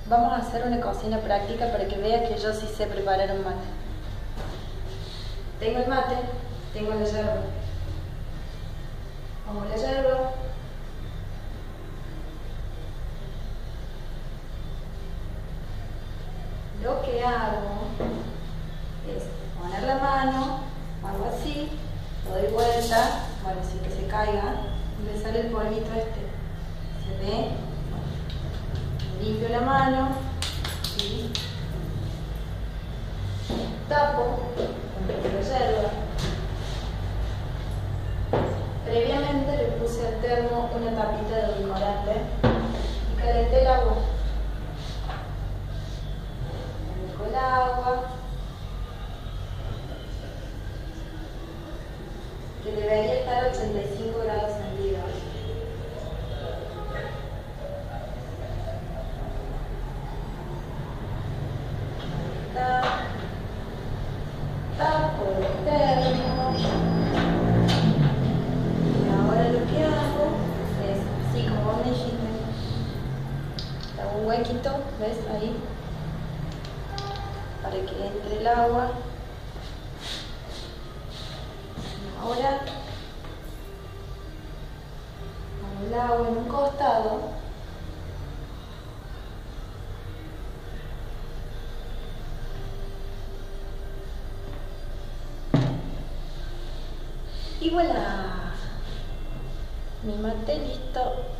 Vamos a hacer una cocina práctica para que vea que yo sí sé preparar un mate. Tengo el mate, tengo la yerba. Pongo la yerba. Lo que hago es poner la mano, hago así, lo doy vuelta, bueno, sin que se caiga, y me sale el polvito este. ¿Se ve? Limpio la mano y tapo con la yerba. Previamente le puse al termo una tapita de edulcorante y calenté el agua. Dejo el agua, que debería estar a 85 grados centígrados. Tapo el termo. Y ahora lo que hago es, así como vos me dijiste, hago un huequito, ¿ves? Ahí, para que entre el agua. Y ahora pongo el agua en un costado. Y voilà, mi mate listo.